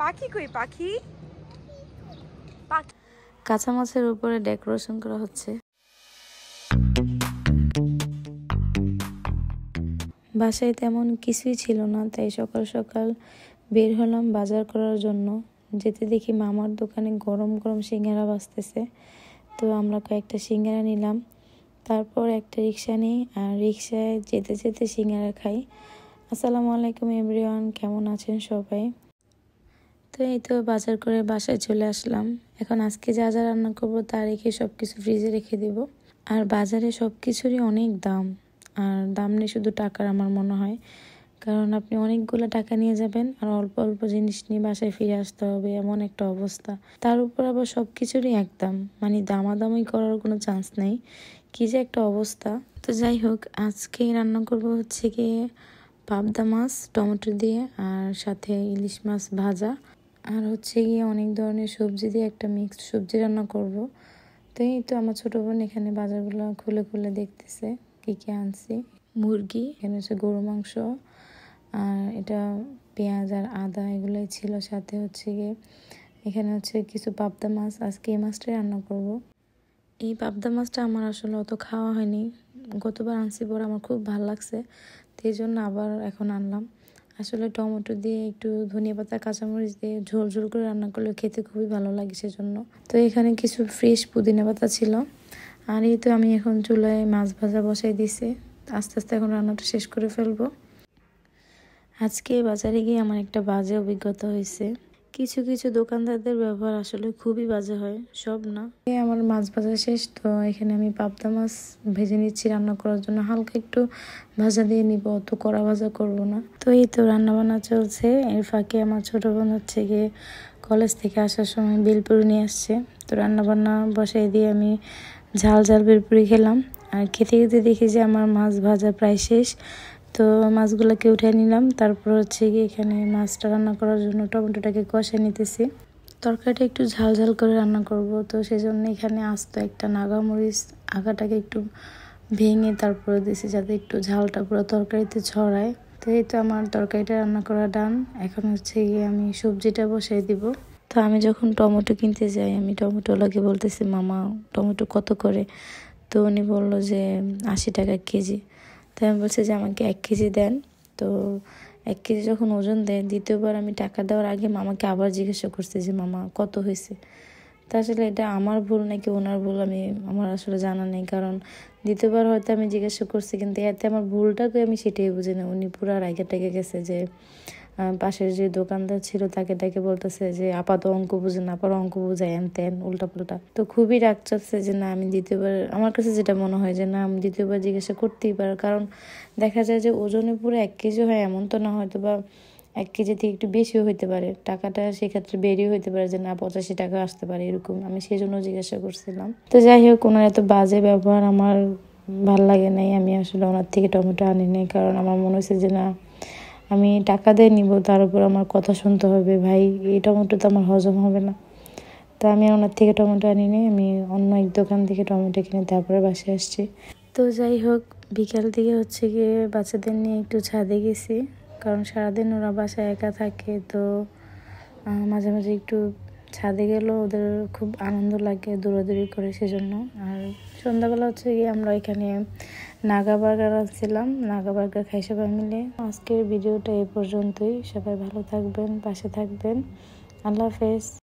পাখি কই পাখি? কাঁচা মাছের উপরে ডেকোরেশন করা হচ্ছে। বাসায় তেমন কিছুই ছিল না, তাই সকাল সকাল বের হলাম বাজার করার জন্য। যেতে দেখি মামার দোকানে গরম গরম সিঙ্গারা বাজতেছে, তো আমরা কয়েকটা সিঙ্গারা নিলাম। তারপর একটা রিক্সা নিই, আর রিক্সায় যেতে যেতে সিঙ্গারা খাই। আসসালামু আলাইকুম এভরিওয়ান, কেমন আছেন সবাই? তো এই তো বাজার করে বাসায় চলে আসলাম। এখন আজকে যা যা রান্না করবো তা রেখে সব কিছু ফ্রিজে রেখে দেব। আর বাজারে সব কিছুরই অনেক দাম, আর দাম নেই শুধু টাকার আমার মনে হয়। কারণ আপনি অনেকগুলো টাকা নিয়ে যাবেন আর অল্প অল্প জিনিস নিয়ে বাসায় ফিরে আসতে হবে, এমন একটা অবস্থা। তার উপর আবার সব কিছুরই একদম, মানে দামাদামি করার কোনো চান্স নেই। কি যে একটা অবস্থা। তো যাই হোক, আজকে রান্না করব হচ্ছে গিয়ে পাবদা মাছ টমেটো দিয়ে, আর সাথে ইলিশ মাছ ভাজা, আর হচ্ছে গিয়ে অনেক ধরনের সবজি দিয়ে একটা মিক্সড সবজি রান্না করব। তো এই তো আমার ছোটো বোন এখানে বাজারগুলো খুলে খুলে দেখতেছে কী কী আনছি। মুরগি, এখানে হচ্ছে গরু মাংস, আর এটা পেঁয়াজ আর আদা এগুলোই ছিল। সাথে হচ্ছে গিয়ে এখানে হচ্ছে কিছু পাবদা মাছ, আজকে এই মাছটাই রান্না করব। এই পাবদা মাছটা আমার আসলে অত খাওয়া হয়নি, গতবার আনছি পরে আমার খুব ভালো লাগছে, তো এই জন্য আবার এখন আনলাম। আসলে টমেটো দিয়ে একটু ধনিয়া পাতা কাঁচামরিচ দিয়ে ঝোল ঝোল করে রান্না করলে খেতে খুবই ভালো লাগে সেজন্য। তো এখানে কিছু ফ্রেশ পুদিনা পাতা ছিল। আর এই তো আমি এখন চুলায় মাছ ভাজা বসাই দিছি, আস্তে আস্তে এখন রান্নাটা শেষ করে ফেলবো। আজকে বাজারে গিয়ে আমার একটা বাজে অভিজ্ঞতা হয়েছে। কিছু কিছু দোকানদারদের ব্যবহার আসলে খুবই বাজে হয়, সব না। আমার মাছ ভাজা শেষ, তো এখানে আমি পাবদা মাছ ভেজে নিচ্ছি রান্না করার জন্য। হালকা একটু ভাজা দিয়ে নিব, অত কড়া ভাজা করব না। তো এই তো রান্না বান্না চলছে। এর ফাঁকে আমার ছোট বোন হচ্ছে গিয়ে কলেজ থেকে আসার সময় বেলপুরি নিয়ে আসছে, তো রান্না বান্না বসাই দিয়ে আমি ঝাল ঝাল বেলপুরি খেলাম। আর খেতে খেতে দেখি যে আমার মাছ ভাজা প্রায় শেষ, তো মাছগুলোকে উঠে নিলাম। তারপর হচ্ছে গিয়ে এখানে মাছটা রান্না করার জন্য টমেটোটাকে কষে নিতেছি। তরকারিটা একটু ঝাল ঝাল করে রান্না করব, তো সেই জন্য এখানে আস্ত একটা নাগামরিচ আগাটাকে একটু ভেঙে তারপরে দিয়েছি, যাতে একটু ঝালটা পুরো তরকারিতে ছড়ায়। তো এই তো আমার তরকারিটা রান্না করা ডান। এখন হচ্ছে গিয়ে আমি সবজিটা বসাই দিব। তো আমি যখন টমেটো কিনতে যাই, আমি টমেটোওয়ালাকে বলতেছি, মামা টমেটো কত করে? তো উনি বললো যে 80 টাকা কেজি। তাই আমি বলছি যে আমাকে 1 কেজি দেন। তো 1 কেজি যখন ওজন দেয়, দ্বিতীয়বার আমি টাকা দেওয়ার আগে মামাকে আবার জিজ্ঞাসা করছি যে মামা কত হয়েছে। তা আসলে এটা আমার ভুল নাকি ওনার ভুল আমার আসলে জানা নেই, কারণ দ্বিতীয়বার হয়তো আমি জিজ্ঞাসা করছি, কিন্তু এতে আমার ভুলটাকে আমি সেটাই বুঝি না। উনি পুরো রাগে টেগে গেছে যে পাশের যে দোকানদার ছিল তাকে ডেকে বলতেছে যে আপাত অঙ্ক বুঝে না, আপার অঙ্ক বুঝায় এন তেন উল্টা পাল্টা। তো খুবই রাগ চাচ্ছে যে না, আমি দ্বিতীয়বার, আমার কাছে যেটা মনে হয় যে না, আমি দ্বিতীয়বার জিজ্ঞাসা করতেই পারি। কারণ দেখা যায় যে ওজনে পুরো 1 কেজি হয় এমন তো না, হয়তো বা 1 কেজি থেকে একটু বেশিও হইতে পারে, টাকাটা সেক্ষেত্রে বেরিয়ে হইতে পারে যে না 85 টাকা আসতে পারে এরকম। আমি সেই জন্য জিজ্ঞাসা করছিলাম। তো যাই হোক, ওনার এত বাজে ব্যবহার আমার ভাল লাগে নাই। আমি আসলে ওনার থেকে টমেটো আনি নাই, কারণ আমার মনে হয়েছে যে না, আমি টাকা দিয়ে নিব, তার উপর আমার কথা শুনতে হবে। ভাই, এই টমেটো তো আমার হজম হবে না। তো আমি ওনার থেকে টমেটো আনি নি, আমি অন্য এক দোকান থেকে টমেটো কিনে তারপরে বাসায় আসছি। তো যাই হোক, বিকাল দিকে হচ্ছে গিয়ে বাচ্চাদের নিয়ে একটু ছাদে গেছি, কারণ সারাদিন ওরা বাসায় একা থাকে। তো মাঝে মাঝে একটু ছাদে গেলেও ওদের খুব আনন্দ লাগে, দৌড়াদৌড়ি করে সেজন্য। আর সন্ধ্যাবেলা হচ্ছে গিয়ে আমরা এখানে নাগা বার্গার আনছিলাম, নাগা বার্গার খাই সবাই মিলে। আজকের ভিডিওটা এই পর্যন্তই। সবাই ভালো থাকবেন, পাশে থাকবেন। আল্লাহ হাফেজ।